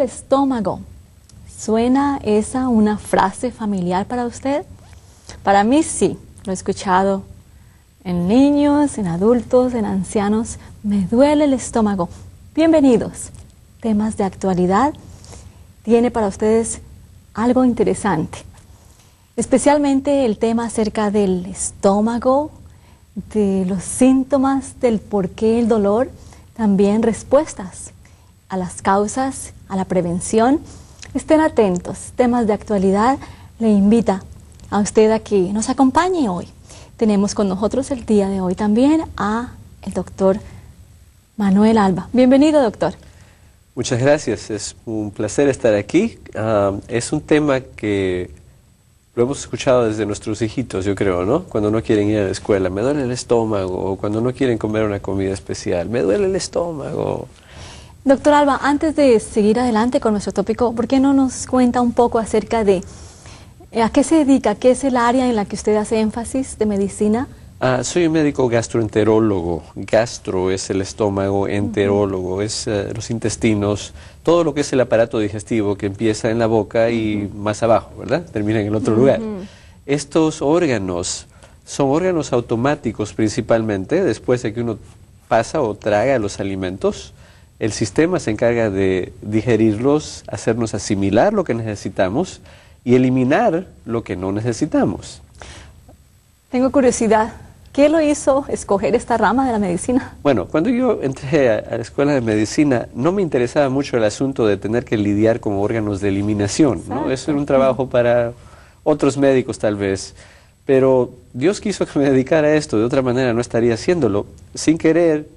estómago. ¿Suena esa una frase familiar para usted? Para mí sí, lo he escuchado en niños, en adultos, en ancianos. Me duele el estómago. Bienvenidos. Temas de actualidad. Tiene para ustedes algo interesante. Especialmente el tema acerca del estómago, de los síntomas, del por qué el dolor, también respuestas a las causas, a la prevención. Estén atentos, temas de actualidad. Le invita a usted a que nos acompañe hoy. Tenemos con nosotros el día de hoy también a el doctor Manuel Alba. Bienvenido, doctor. Muchas gracias, es un placer estar aquí. Es un tema que lo hemos escuchado desde nuestros hijitos, yo creo, ¿no? Cuando no quieren ir a la escuela, me duele el estómago, o cuando no quieren comer una comida especial, me duele el estómago. Doctor Alba, antes de seguir adelante con nuestro tópico, ¿por qué no nos cuenta un poco acerca de a qué se dedica, qué es el área en la que usted hace énfasis de medicina? Soy un médico gastroenterólogo. Gastro es el estómago, enterólogo es los intestinos, todo lo que es el aparato digestivo que empieza en la boca y más abajo, ¿verdad? Termina en el otro lugar. Estos órganos son órganos automáticos principalmente, después de que uno pasa o traga los alimentos. El sistema se encarga de digerirlos, hacernos asimilar lo que necesitamos y eliminar lo que no necesitamos. Tengo curiosidad. ¿Qué lo hizo escoger esta rama de la medicina? Bueno, cuando yo entré a la escuela de medicina, no me interesaba mucho el asunto de tener que lidiar con órganos de eliminación, ¿no? Eso era un trabajo para otros médicos tal vez, pero Dios quiso que me dedicara a esto, de otra manera no estaría haciéndolo. Sin querer,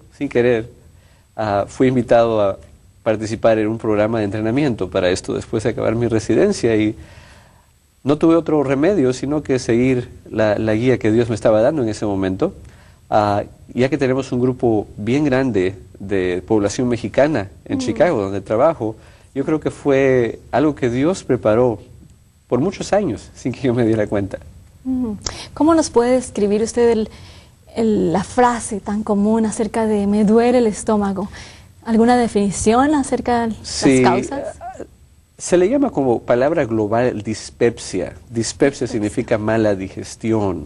fui invitado a participar en un programa de entrenamiento para esto después de acabar mi residencia y no tuve otro remedio sino que seguir la guía que Dios me estaba dando en ese momento, ya que tenemos un grupo bien grande de población mexicana en Chicago, donde trabajo. Yo creo que fue algo que Dios preparó por muchos años sin que yo me diera cuenta. ¿Cómo nos puede describir usted la frase tan común acerca de me duele el estómago? ¿Alguna definición acerca de las causas? Se le llama como palabra global dispepsia. Dispepsia significa mala digestión.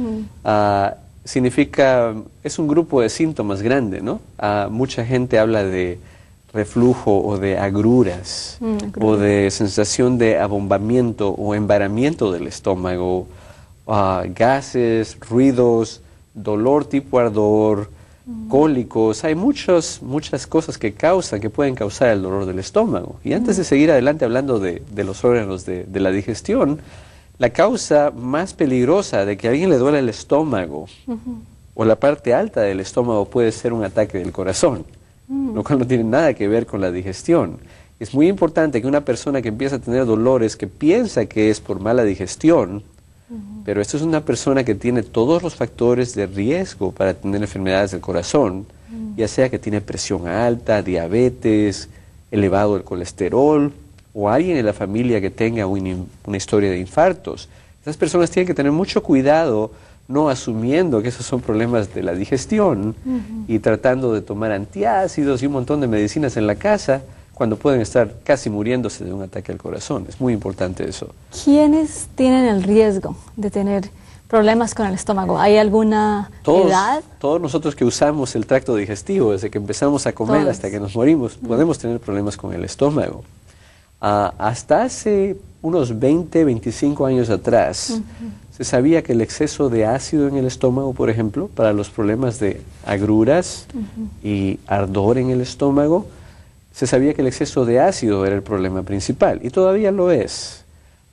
Es un grupo de síntomas grande, ¿no? Mucha gente habla de reflujo o de agruras, o de sensación de abombamiento o embaramiento del estómago, gases, ruidos, dolor tipo ardor, cólicos. Hay muchas cosas que pueden causar el dolor del estómago. Y antes de seguir adelante hablando de los órganos de la digestión, la causa más peligrosa de que a alguien le duele el estómago o la parte alta del estómago puede ser un ataque del corazón, lo cual no tiene nada que ver con la digestión. Es muy importante que una persona que empieza a tener dolores que piensa que es por mala digestión, pero esto es una persona que tiene todos los factores de riesgo para tener enfermedades del corazón, ya sea que tiene presión alta, diabetes, elevado el colesterol, o alguien en la familia que tenga una historia de infartos. Estas personas tienen que tener mucho cuidado, no asumiendo que esos son problemas de la digestión y tratando de tomar antiácidos y un montón de medicinas en la casa, cuando pueden estar casi muriéndose de un ataque al corazón. Es muy importante eso. ¿ ¿Quiénes tienen el riesgo de tener problemas con el estómago? ¿Hay alguna edad? Todos nosotros que usamos el tracto digestivo, desde que empezamos a comer hasta que nos morimos, podemos tener problemas con el estómago. Hasta hace unos 20, 25 años atrás, se sabía que el exceso de ácido en el estómago, por ejemplo, para los problemas de agruras y ardor en el estómago, se sabía que el exceso de ácido era el problema principal, y todavía lo es.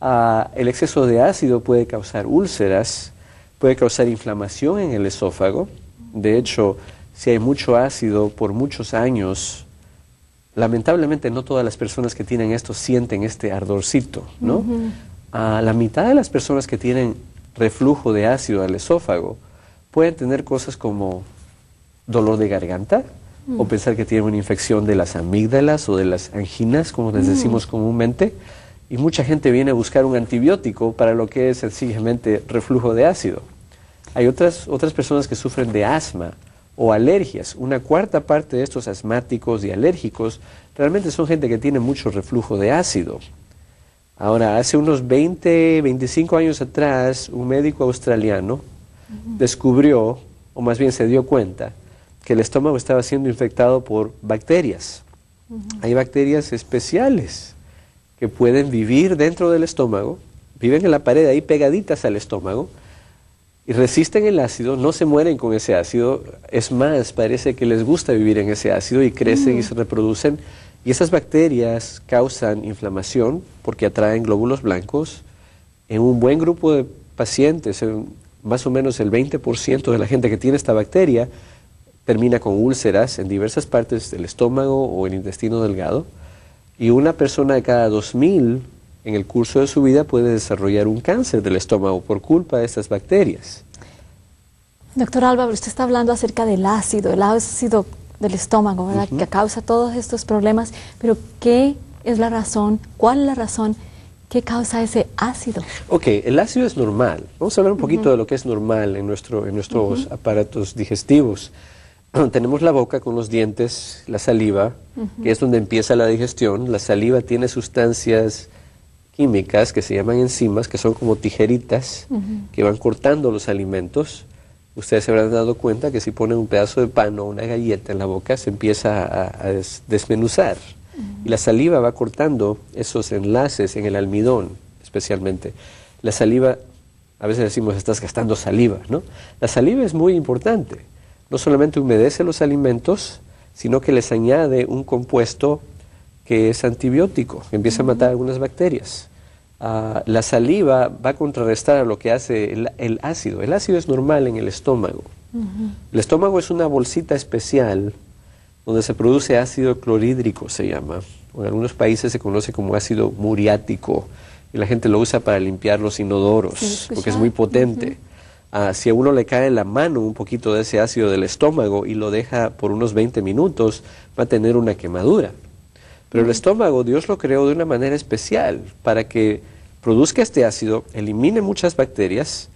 El exceso de ácido puede causar úlceras, puede causar inflamación en el esófago. De hecho, si hay mucho ácido por muchos años, lamentablemente no todas las personas que tienen esto sienten este ardorcito, ¿no? La mitad de las personas que tienen reflujo de ácido al esófago pueden tener cosas como dolor de garganta, o pensar que tienen una infección de las amígdalas o de las anginas, como les decimos comúnmente, y mucha gente viene a buscar un antibiótico para lo que es sencillamente reflujo de ácido. Hay otras personas que sufren de asma o alergias. Una cuarta parte de estos asmáticos y alérgicos realmente son gente que tiene mucho reflujo de ácido. Ahora, hace unos 20, 25 años atrás, un médico australiano descubrió, o más bien se dio cuenta, que el estómago estaba siendo infectado por bacterias. Hay bacterias especiales que pueden vivir dentro del estómago, viven en la pared ahí pegaditas al estómago, y resisten el ácido, no se mueren con ese ácido, es más, parece que les gusta vivir en ese ácido y crecen y se reproducen. Y esas bacterias causan inflamación porque atraen glóbulos blancos. En un buen grupo de pacientes, más o menos el 20% de la gente que tiene esta bacteria termina con úlceras en diversas partes del estómago o el intestino delgado. Y una persona de cada 2000 en el curso de su vida puede desarrollar un cáncer del estómago por culpa de estas bacterias. Doctor Álvaro, usted está hablando acerca del ácido del estómago, ¿verdad? Que causa todos estos problemas, pero ¿qué es la razón? ¿Cuál es la razón que causa ese ácido? Ok, el ácido es normal. Vamos a hablar un poquito de lo que es normal en nuestros aparatos digestivos. Tenemos la boca con los dientes, la saliva, que es donde empieza la digestión. La saliva tiene sustancias químicas que se llaman enzimas, que son como tijeritas que van cortando los alimentos. Ustedes se habrán dado cuenta que si ponen un pedazo de pan o una galleta en la boca se empieza a desmenuzar. Y la saliva va cortando esos enlaces en el almidón, especialmente. La saliva, a veces decimos, estás gastando saliva, ¿no? La saliva es muy importante. No solamente humedece los alimentos, sino que les añade un compuesto que es antibiótico, que empieza a matar algunas bacterias. La saliva va a contrarrestar a lo que hace el ácido. El ácido es normal en el estómago. El estómago es una bolsita especial donde se produce ácido clorhídrico, se llama. En algunos países se conoce como ácido muriático y la gente lo usa para limpiar los inodoros, porque es muy potente. Si a uno le cae en la mano un poquito de ese ácido del estómago y lo deja por unos 20 minutos, va a tener una quemadura. Pero el estómago, Dios lo creó de una manera especial para que produzca este ácido, elimine muchas bacterias,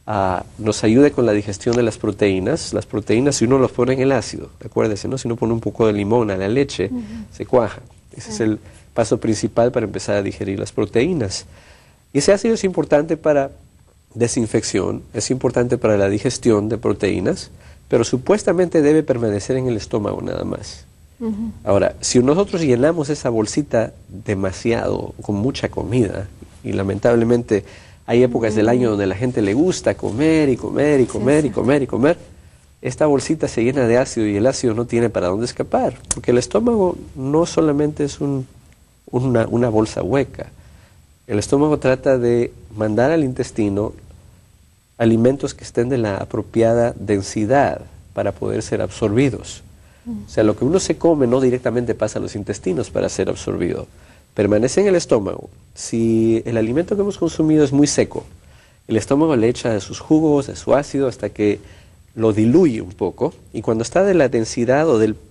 nos ayude con la digestión de las proteínas. Las proteínas, si uno las pone en el ácido, acuérdese, ¿no? Si uno pone un poco de limón a la leche, se cuaja. Ese es el paso principal para empezar a digerir las proteínas. Y ese ácido es importante para desinfección, es importante para la digestión de proteínas, pero supuestamente debe permanecer en el estómago nada más. Ahora, si nosotros llenamos esa bolsita demasiado, con mucha comida, y lamentablemente hay épocas del año donde a la gente le gusta comer y comer y comer y comer y comer, esta bolsita se llena de ácido y el ácido no tiene para dónde escapar, porque el estómago no solamente es una bolsa hueca. El estómago trata de mandar al intestino alimentos que estén de la apropiada densidad para poder ser absorbidos. O sea, lo que uno se come no directamente pasa a los intestinos para ser absorbido. Permanece en el estómago. Si el alimento que hemos consumido es muy seco, el estómago le echa de sus jugos, de su ácido, hasta que lo diluye un poco. Y cuando está de la densidad o del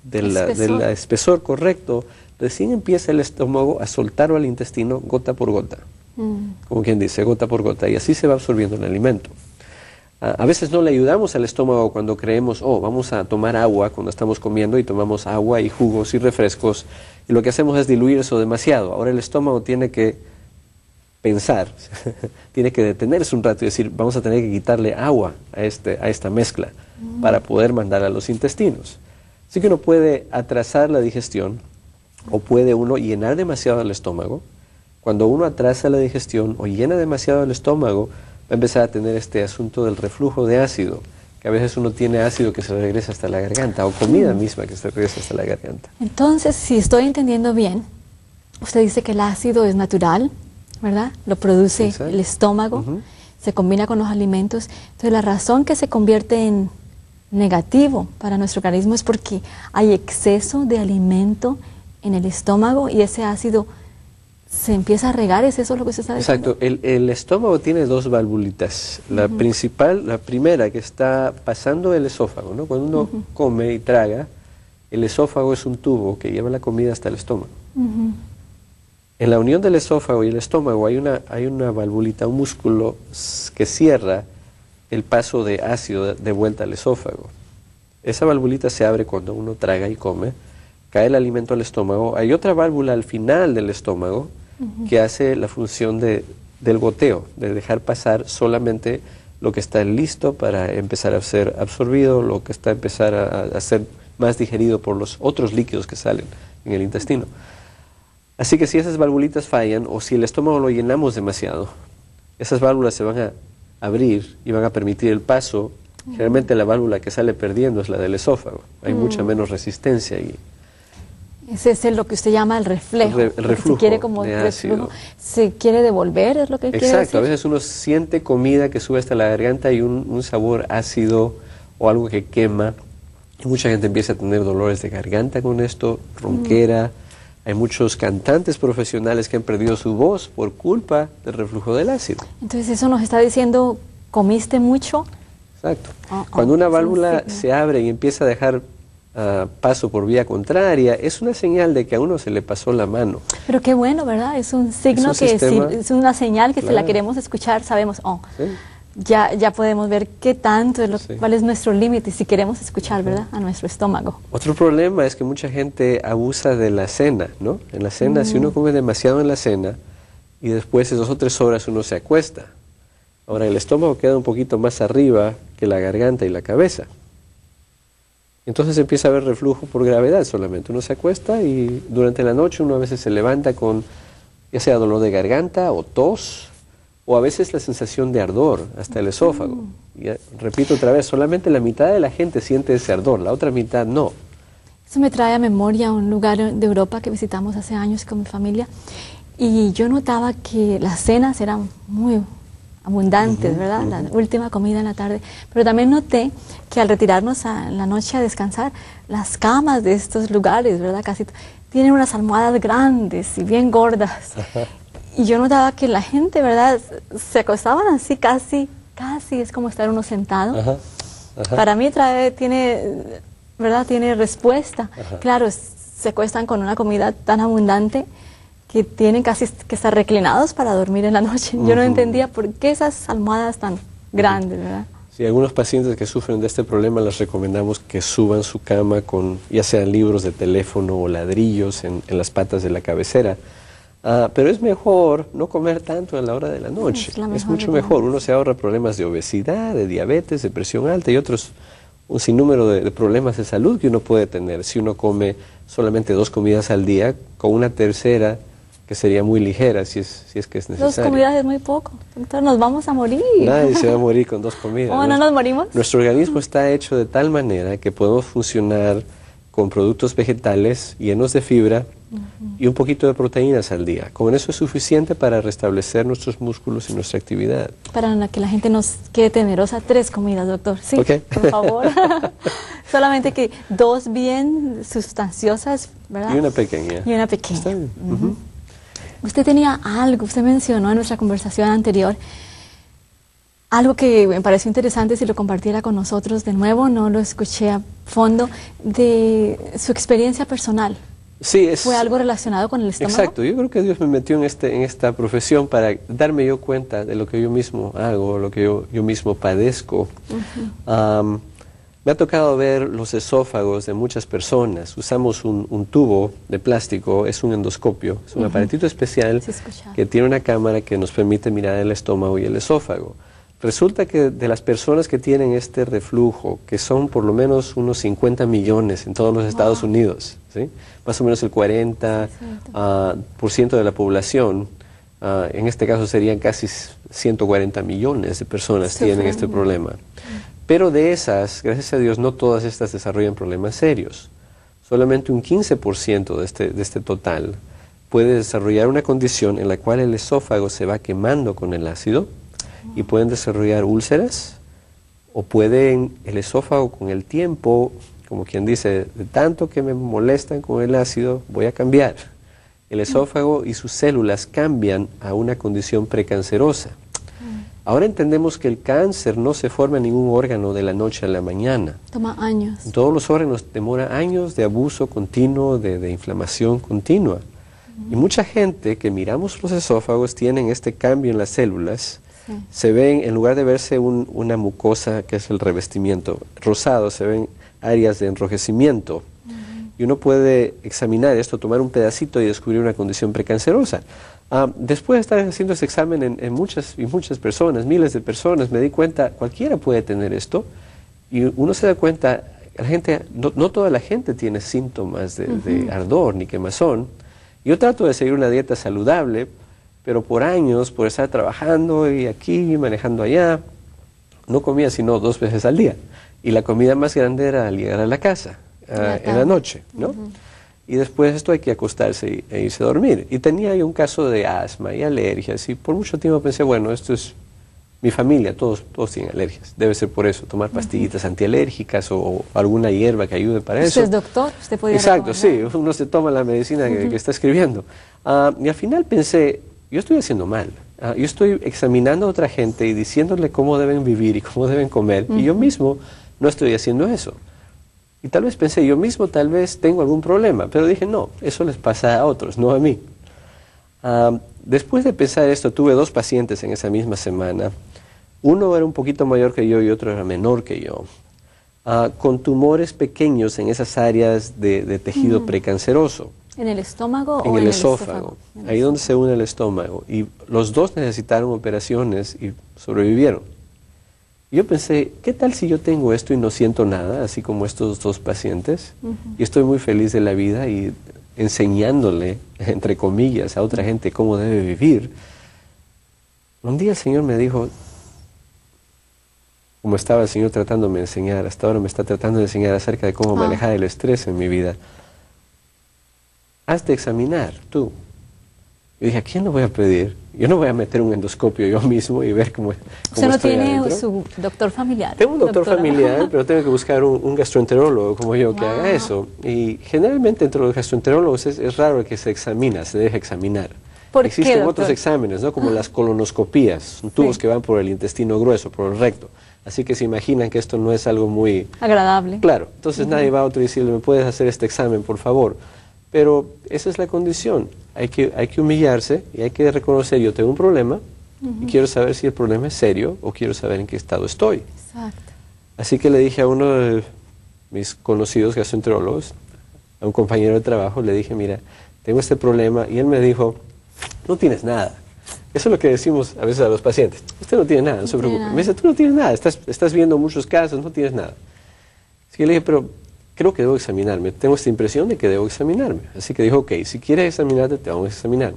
espesor correcto, recién empieza el estómago a soltarlo al intestino gota por gota. Como quien dice, gota por gota. Y así se va absorbiendo el alimento. A veces no le ayudamos al estómago cuando creemos, vamos a tomar agua cuando estamos comiendo y tomamos agua y jugos y refrescos y lo que hacemos es diluir eso demasiado. Ahora el estómago tiene que pensar, tiene que detenerse un rato y decir, vamos a tener que quitarle agua a esta mezcla para poder mandar a los intestinos. Así que uno puede atrasar la digestión o puede uno llenar demasiado el estómago. Cuando uno atrasa la digestión o llena demasiado el estómago, va a empezar a tener este asunto del reflujo de ácido, que a veces uno tiene ácido que se regresa hasta la garganta, o comida misma que se regresa hasta la garganta. Entonces, si estoy entendiendo bien, usted dice que el ácido es natural, ¿verdad? Lo produce el estómago, se combina con los alimentos. Entonces, la razón que se convierte en negativo para nuestro organismo es porque hay exceso de alimento en el estómago y ese ácido se empieza a regar. ¿Es eso lo que usted está diciendo? Exacto. El estómago tiene dos valvulitas. La principal, la primera que está pasando el esófago, ¿no? Cuando uno come y traga, el esófago es un tubo que lleva la comida hasta el estómago. En la unión del esófago y el estómago hay una valvulita, un músculo que cierra el paso de ácido de vuelta al esófago. Esa valvulita se abre cuando uno traga y come, cae el alimento al estómago. Hay otra válvula al final del estómago que hace la función del goteo, de dejar pasar solamente lo que está listo para empezar a ser absorbido, lo que está empezar a ser más digerido por los otros líquidos que salen en el intestino. Así que si esas valvulitas fallan o si el estómago lo llenamos demasiado, esas válvulas se van a abrir y van a permitir el paso. Generalmente la válvula que sale perdiendo es la del esófago. Hay mucha menos resistencia y ese es lo que usted llama el reflejo. El reflujo se quiere como de reflujo, ácido. se quiere devolver, es lo que quiere decir. Exacto, a veces uno siente comida que sube hasta la garganta y un sabor ácido o algo que quema. Y mucha gente empieza a tener dolores de garganta con esto, ronquera. Hay muchos cantantes profesionales que han perdido su voz por culpa del reflujo del ácido. Entonces eso nos está diciendo, ¿comiste mucho? Exacto. Cuando una válvula se abre y empieza a dejar paso por vía contraria, es una señal de que a uno se le pasó la mano. Pero qué bueno, ¿verdad? Es un signo Es un sistema, es una señal que claro. si la queremos escuchar, sabemos, ¿Sí? ya podemos ver qué tanto, cuál es nuestro límite, si queremos escuchar, ¿verdad? A nuestro estómago. Otro problema es que mucha gente abusa de la cena, ¿no? En la cena, si uno come demasiado en la cena y después de 2 o 3 horas uno se acuesta, ahora el estómago queda un poquito más arriba que la garganta y la cabeza. Entonces empieza a haber reflujo por gravedad solamente. Uno se acuesta y durante la noche uno a veces se levanta con ya sea dolor de garganta o tos, o a veces la sensación de ardor hasta el esófago. Y repito otra vez, solamente la mitad de la gente siente ese ardor, la otra mitad no. Eso me trae a memoria un lugar de Europa que visitamos hace años con mi familia y yo notaba que las cenas eran muy abundantes, ¿verdad? La última comida en la tarde. Pero también noté que al retirarnos en la noche a descansar, las camas de estos lugares, ¿verdad? Casi tienen unas almohadas grandes y bien gordas. Y yo notaba que la gente, ¿verdad? Se acostaban así casi es como estar uno sentado. Para mí tiene respuesta. Claro, se acuestan con una comida tan abundante que tienen casi que estar reclinados para dormir en la noche. Yo no entendía por qué esas almohadas tan grandes, ¿verdad? Sí, algunos pacientes que sufren de este problema les recomendamos que suban su cama con ya sean libros de teléfono o ladrillos en las patas de la cabecera. Pero es mejor no comer tanto a la hora de la noche. Es mucho mejor. Uno se ahorra problemas de obesidad, de diabetes, de presión alta y un sinnúmero de problemas de salud que uno puede tener si uno come solamente 2 comidas al día, con una tercera que sería muy ligera si es que es necesario. 2 comidas es muy poco, doctor, nos vamos a morir. Nadie se va a morir con 2 comidas. ¿Cómo no nos morimos? Nuestro organismo está hecho de tal manera que podemos funcionar con productos vegetales llenos de fibra y un poquito de proteínas al día. Con eso es suficiente para restablecer nuestros músculos y nuestra actividad. Para que la gente nos quede temerosa, 3 comidas, doctor. Sí, por favor. Solamente que 2 bien sustanciosas, ¿verdad? Y una pequeña. Y una pequeña. Está bien. Usted tenía algo, usted mencionó en nuestra conversación anterior, algo que me pareció interesante si lo compartiera con nosotros de nuevo, no lo escuché a fondo, de su experiencia personal. Sí, ¿Fue algo relacionado con el estómago? Exacto, yo creo que Dios me metió en esta profesión para darme yo cuenta de lo que yo mismo hago, lo que yo mismo padezco. Me ha tocado ver los esófagos de muchas personas. Usamos un tubo de plástico, es un endoscopio, es un aparatito especial que tiene una cámara que nos permite mirar el estómago y el esófago. Resulta que de las personas que tienen este reflujo, que son por lo menos unos 50 millones en todos los Estados Unidos, ¿sí? Más o menos el 40% de la población, en este caso serían casi 140 millones de personas tienen este problema. Pero de esas, gracias a Dios, no todas estas desarrollan problemas serios. Solamente un 15% de este total puede desarrollar una condición en la cual el esófago se va quemando con el ácido y pueden desarrollar úlceras o pueden el esófago con el tiempo, como quien dice, de tanto que me molestan con el ácido, voy a cambiar. El esófago y sus células cambian a una condición precancerosa. Ahora entendemos que el cáncer no se forma en ningún órgano de la noche a la mañana. Toma años. En todos los órganos demora años de abuso continuo, de inflamación continua. Y mucha gente que miramos los esófagos tienen este cambio en las células. Se ven, en lugar de verse una mucosa que es el revestimiento rosado, se ven áreas de enrojecimiento. Y uno puede examinar esto, tomar un pedacito y descubrir una condición precancerosa. Después de estar haciendo ese examen en muchas personas, miles de personas, me di cuenta, cualquiera puede tener esto. Y uno se da cuenta, la gente, no toda la gente tiene síntomas de ardor ni quemazón. Yo trato de seguir una dieta saludable, pero por años, por estar trabajando y aquí, manejando allá, no comía sino 2 veces al día. Y la comida más grande era al llegar a la casa, en la noche, ¿no? Y después de esto hay que acostarse e irse a dormir. Y tenía ahí un caso de asma y alergias, y por mucho tiempo pensé, bueno, esto es mi familia, todos tienen alergias. Debe ser por eso, tomar pastillitas antialérgicas o alguna hierba que ayude para eso. ¿Usted es doctor? ¿Usted podría Exacto, sí, uno se toma la medicina que está escribiendo. Y al final pensé, yo estoy haciendo mal. Yo estoy examinando a otra gente y diciéndole cómo deben vivir y cómo deben comer, y yo mismo no estoy haciendo eso. Y tal vez pensé, yo mismo tal vez tengo algún problema, pero dije, no, eso les pasa a otros, no a mí. Después de pensar esto, tuve 2 pacientes en esa misma semana. Uno era un poquito mayor que yo y otro era menor que yo, con tumores pequeños en esas áreas de tejido precanceroso. ¿En el estómago o en el esófago? Ahí donde se une el estómago. Y los 2 necesitaron operaciones y sobrevivieron. Yo pensé, ¿qué tal si yo tengo esto y no siento nada, así como estos 2 pacientes? Y estoy muy feliz de la vida y enseñándole, entre comillas, a otra gente cómo debe vivir. Un día el Señor me dijo, como estaba el Señor tratándome de enseñar, hasta ahora me está tratando de enseñar acerca de cómo manejar el estrés en mi vida. Hazte examinar, tú. Y dije, ¿a quién lo voy a pedir? Yo no voy a meter un endoscopio yo mismo y ver cómo ¿Usted no tiene adentro. su doctor familiar? Tengo un doctor familiar, pero tengo que buscar un gastroenterólogo como yo que haga eso. Y generalmente entre los gastroenterólogos es raro que se examina, se deje examinar. Existen otros exámenes, ¿no? Como las colonoscopías, son tubos que van por el intestino grueso, por el recto. Así que se imaginan que esto no es algo muy agradable. Claro, entonces nadie va a otro y decirle, ¿me puedes hacer este examen, por favor? Pero esa es la condición. Hay que humillarse y hay que reconocer, yo tengo un problema y quiero saber si el problema es serio o quiero saber en qué estado estoy. Exacto. Así que le dije a uno de mis conocidos gastroenterólogos, a un compañero de trabajo, le dije, mira, tengo este problema, y él me dijo, no tienes nada. Eso es lo que decimos a veces a los pacientes. Usted no tiene nada, no se preocupe. Me dice, tú no tienes nada, estás viendo muchos casos, no tienes nada. Así que le dije, pero creo que debo examinarme. Tengo esta impresión de que debo examinarme. Así que dijo, ok, si quieres examinarte, te vamos a examinar.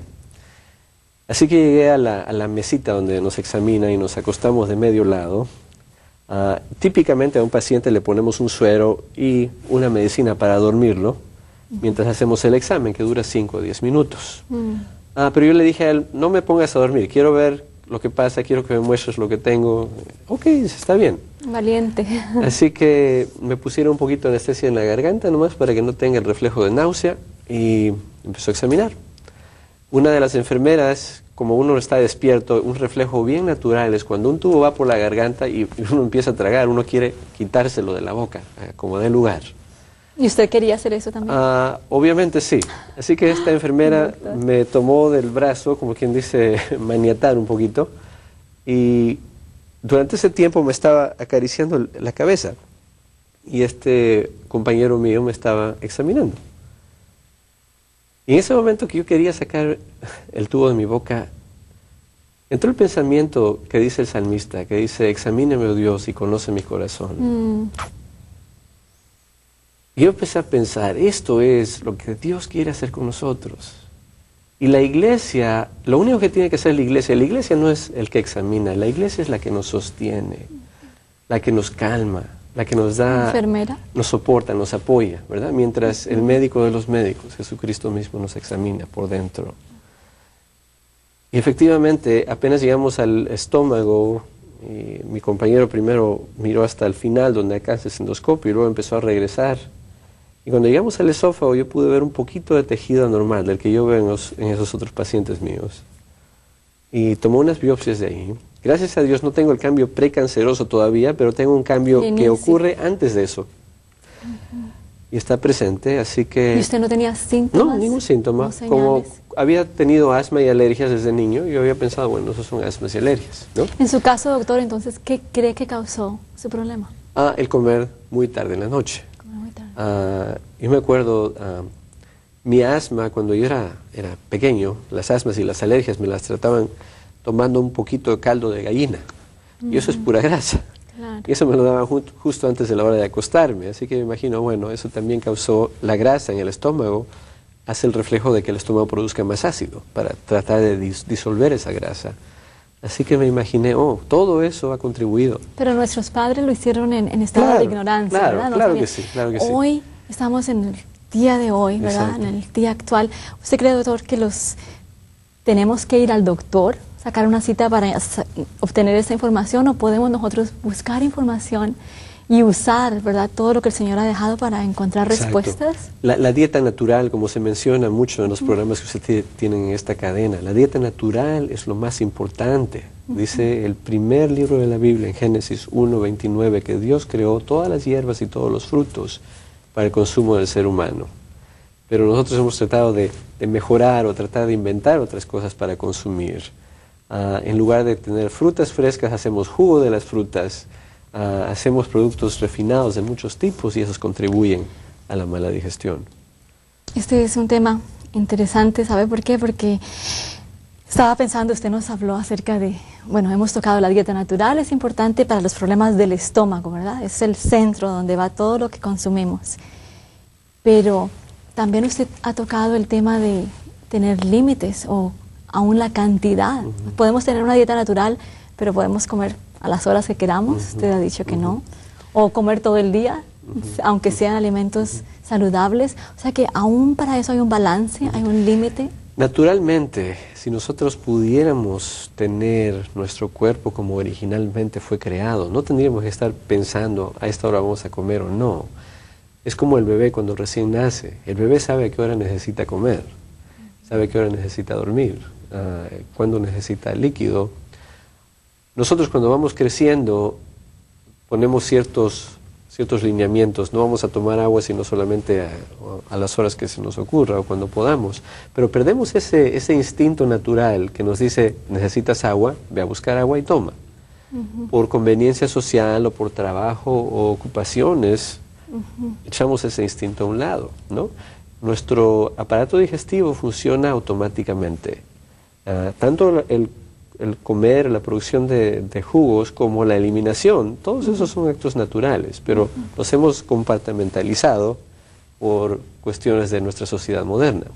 Así que llegué a la mesita donde nos examinan y nos acostamos de medio lado. Típicamente a un paciente le ponemos un suero y una medicina para dormirlo mientras hacemos el examen, que dura 5 o 10 minutos. Pero yo le dije a él, no me pongas a dormir, quiero ver lo que pasa, quiero que me muestres lo que tengo. Ok, está bien. Valiente. Así que me pusieron un poquito de anestesia en la garganta nomás para que no tenga el reflejo de náusea y empezó a examinar. Una de las enfermeras, como uno está despierto, un reflejo bien natural es cuando un tubo va por la garganta y uno empieza a tragar, uno quiere quitárselo de la boca, como dé lugar. ¿Y usted quería hacer eso también? Obviamente sí. Así que esta enfermera me tomó del brazo, como quien dice, maniatar un poquito, y durante ese tiempo me estaba acariciando la cabeza y este compañero mío me estaba examinando. Y en ese momento que yo quería sacar el tubo de mi boca, entró el pensamiento que dice el salmista, que dice, examíneme, oh Dios, y conoce mi corazón. Y yo empecé a pensar, esto es lo que Dios quiere hacer con nosotros. Y la iglesia, lo único que tiene que hacer la iglesia no es el que examina, la iglesia es la que nos sostiene, la que nos calma, la que nos da, enfermera, nos soporta, nos apoya, ¿verdad? Mientras el médico de los médicos, Jesucristo mismo, nos examina por dentro. Y efectivamente, apenas llegamos al estómago, y mi compañero primero miró hasta el final donde alcanza el endoscopio y luego empezó a regresar. Y cuando llegamos al esófago yo pude ver un poquito de tejido anormal del que yo veo en esos otros pacientes míos. Y tomó unas biopsias de ahí. Gracias a Dios no tengo el cambio precanceroso todavía, pero tengo un cambio que ocurre antes de eso. Y está presente, así que... ¿Y usted no tenía síntomas? No, ningún síntoma. Como había tenido asma y alergias desde niño, yo había pensado, bueno, esos son asmas y alergias, ¿no? En su caso, doctor, entonces, ¿qué cree que causó ese problema? El comer muy tarde en la noche. Yo me acuerdo, mi asma, cuando yo era pequeño, las asmas y las alergias me las trataban tomando un poquito de caldo de gallina. Y eso es pura grasa. Claro. Y eso me lo daban justo antes de la hora de acostarme. Así que me imagino, bueno, eso también causó la grasa en el estómago, hace el reflejo de que el estómago produzca más ácido para tratar de disolver esa grasa. Así que me imaginé, todo eso ha contribuido. Pero nuestros padres lo hicieron en estado de ignorancia, claro, ¿verdad? No claro sabían. que sí, claro que sí. Hoy estamos en el día de hoy, ¿verdad? Exacto. En el día actual. ¿Usted cree, doctor, que tenemos que ir al doctor, sacar una cita para obtener esa información, o podemos nosotros buscar información y usar, ¿verdad?, todo lo que el Señor ha dejado para encontrar Exacto. respuestas? La dieta natural, como se menciona mucho en los programas que usted tienen en esta cadena, la dieta natural es lo más importante. Dice el primer libro de la Biblia, en Génesis 1:29, que Dios creó todas las hierbas y todos los frutos para el consumo del ser humano. Pero nosotros hemos tratado de mejorar o tratar de inventar otras cosas para consumir. En lugar de tener frutas frescas, hacemos jugo de las frutas, hacemos productos refinados de muchos tipos, y esos contribuyen a la mala digestión. Este es un tema interesante, ¿sabe por qué? Porque estaba pensando, usted nos habló acerca de, bueno, hemos tocado la dieta natural, es importante para los problemas del estómago, ¿verdad? Es el centro donde va todo lo que consumimos. Pero también usted ha tocado el tema de tener límites o aún la cantidad. Podemos tener una dieta natural, pero podemos comer a las horas que queramos, usted ha dicho que no, o comer todo el día, aunque sean alimentos saludables. O sea que aún para eso hay un balance, hay un límite. Naturalmente, si nosotros pudiéramos tener nuestro cuerpo como originalmente fue creado, no tendríamos que estar pensando a esta hora vamos a comer o no. Es como el bebé cuando recién nace. El bebé sabe a qué hora necesita comer, sabe a qué hora necesita dormir, cuándo necesita líquido. Nosotros cuando vamos creciendo ponemos ciertos lineamientos. No vamos a tomar agua sino solamente a las horas que se nos ocurra o cuando podamos. Pero perdemos ese instinto natural que nos dice, necesitas agua, ve a buscar agua y toma. Por conveniencia social o por trabajo o ocupaciones, echamos ese instinto a un lado, ¿no? Nuestro aparato digestivo funciona automáticamente. Tanto el comer, la producción de jugos, como la eliminación, todos esos son actos naturales, pero los hemos compartimentalizado por cuestiones de nuestra sociedad moderna.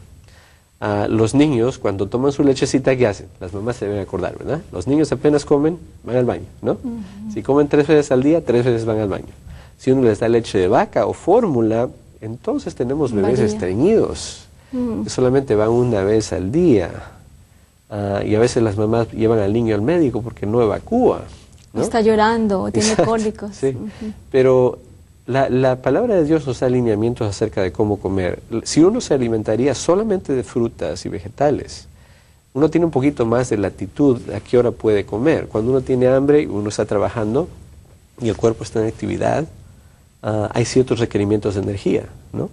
Los niños, cuando toman su lechecita, ¿qué hacen? Las mamás se deben acordar, ¿verdad? Los niños apenas comen, van al baño, ¿no? Si comen 3 veces al día, 3 veces van al baño. Si uno les da leche de vaca o fórmula, entonces tenemos bebés estreñidos, que solamente van una vez al día. Y a veces las mamás llevan al niño al médico porque no evacúa, ¿no? Está llorando, o tiene cólicos. Sí. Pero la palabra de Dios nos da lineamientos acerca de cómo comer. Si uno se alimentaría solamente de frutas y vegetales, uno tiene un poquito más de latitud a qué hora puede comer. Cuando uno tiene hambre y uno está trabajando y el cuerpo está en actividad, hay ciertos requerimientos de energía, ¿no?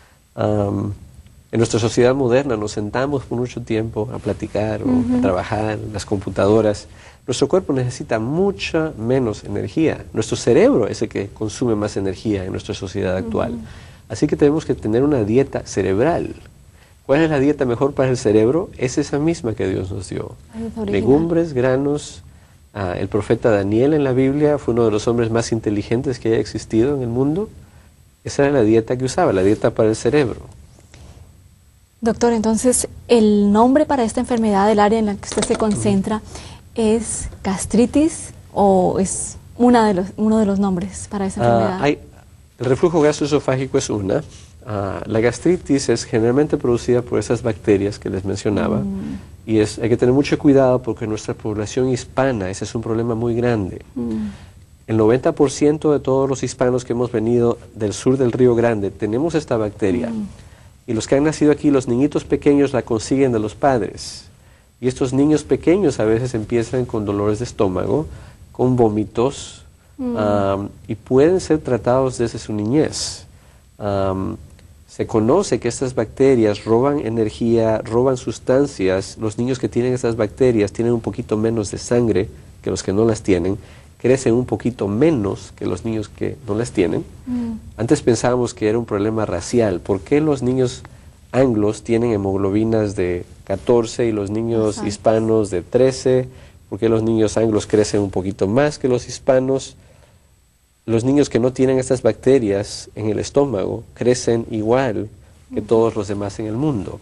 En nuestra sociedad moderna nos sentamos por mucho tiempo a platicar o a trabajar en las computadoras. Nuestro cuerpo necesita mucha menos energía. Nuestro cerebro es el que consume más energía en nuestra sociedad actual. Así que tenemos que tener una dieta cerebral. ¿Cuál es la dieta mejor para el cerebro? Es esa misma que Dios nos dio. Legumbres, granos. El profeta Daniel en la Biblia fue uno de los hombres más inteligentes que haya existido en el mundo. Esa era la dieta que usaba, la dieta para el cerebro. Doctor, entonces, el nombre para esta enfermedad, el área en la que usted se concentra, ¿es gastritis o es uno de los nombres para esa enfermedad? El reflujo gastroesofágico es una. La gastritis es generalmente producida por esas bacterias que les mencionaba. Y hay que tener mucho cuidado porque en nuestra población hispana ese es un problema muy grande. El 90% de todos los hispanos que hemos venido del sur del Río Grande tenemos esta bacteria. Y los que han nacido aquí, los niñitos pequeños la consiguen de los padres. Y estos niños pequeños a veces empiezan con dolores de estómago, con vómitos, y pueden ser tratados desde su niñez. Se conoce que estas bacterias roban energía, roban sustancias. Los niños que tienen estas bacterias tienen un poquito menos de sangre que los que no las tienen. crecen un poquito menos que los niños que no las tienen. Antes pensábamos que era un problema racial. ¿Por qué los niños anglos tienen hemoglobinas de 14 y los niños hispanos de 13? ¿Por qué los niños anglos crecen un poquito más que los hispanos? Los niños que no tienen estas bacterias en el estómago crecen igual que todos los demás en el mundo.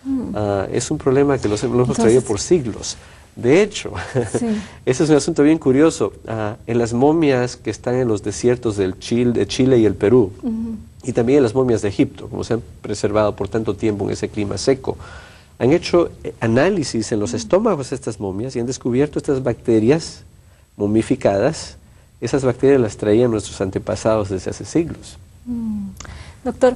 Es un problema que lo hemos traído por siglos. De hecho, ese es un asunto bien curioso. En las momias que están en los desiertos de Chile y el Perú, y también en las momias de Egipto, como se han preservado por tanto tiempo en ese clima seco, han hecho análisis en los estómagos de estas momias y han descubierto estas bacterias momificadas. Esas bacterias las traían nuestros antepasados desde hace siglos. Doctor,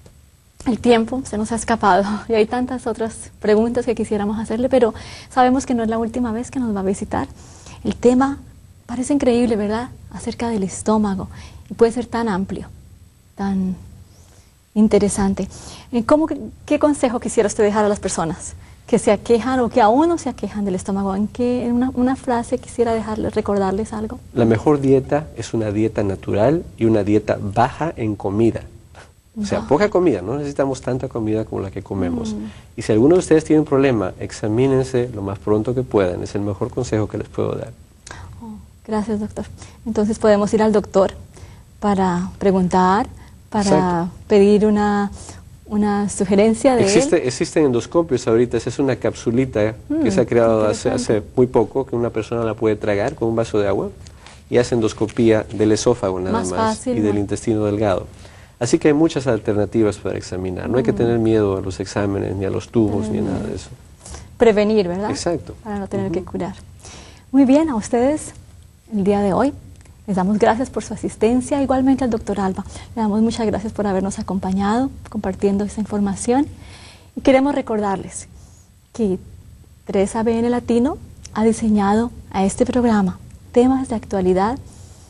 el tiempo se nos ha escapado y hay tantas otras preguntas que quisiéramos hacerle, pero sabemos que no es la última vez que nos va a visitar. El tema parece increíble, ¿verdad?, acerca del estómago, y puede ser tan amplio, tan interesante. ¿Qué consejo quisiera usted dejar a las personas que se aquejan o que aún no se aquejan del estómago? ¿En una frase quisiera dejarles, recordarles algo? La mejor dieta es una dieta natural y una dieta baja en comida. O sea, poca comida, no necesitamos tanta comida como la que comemos. Y si alguno de ustedes tiene un problema, examínense lo más pronto que puedan. Es el mejor consejo que les puedo dar. Gracias, doctor. Entonces podemos ir al doctor para preguntar, para pedir una sugerencia de él. Existen endoscopios ahorita. Esa es una capsulita que se ha creado hace muy poco, que una persona la puede tragar con un vaso de agua y hace endoscopía del esófago nada más y del intestino delgado. Así que hay muchas alternativas para examinar. No hay que tener miedo a los exámenes, ni a los tubos, ni a nada de eso. Prevenir, ¿verdad? Exacto. Para no tener que curar. Muy bien, a ustedes el día de hoy les damos gracias por su asistencia. Igualmente al doctor Alba, le damos muchas gracias por habernos acompañado, compartiendo esta información. Y queremos recordarles que 3ABN Latino ha diseñado a este programa temas de actualidad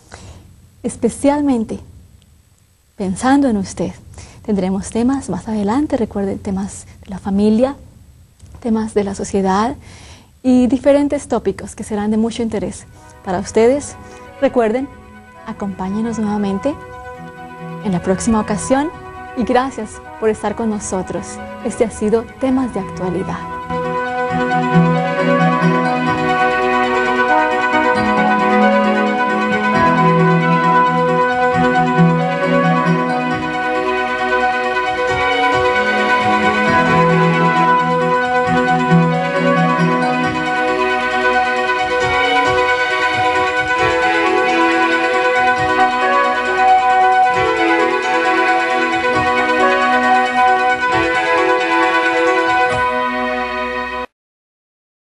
especialmente pensando en usted. Tendremos temas más adelante, recuerden, temas de la familia, temas de la sociedad y diferentes tópicos que serán de mucho interés para ustedes. Recuerden, acompáñenos nuevamente en la próxima ocasión y gracias por estar con nosotros. Este ha sido Temas de Actualidad.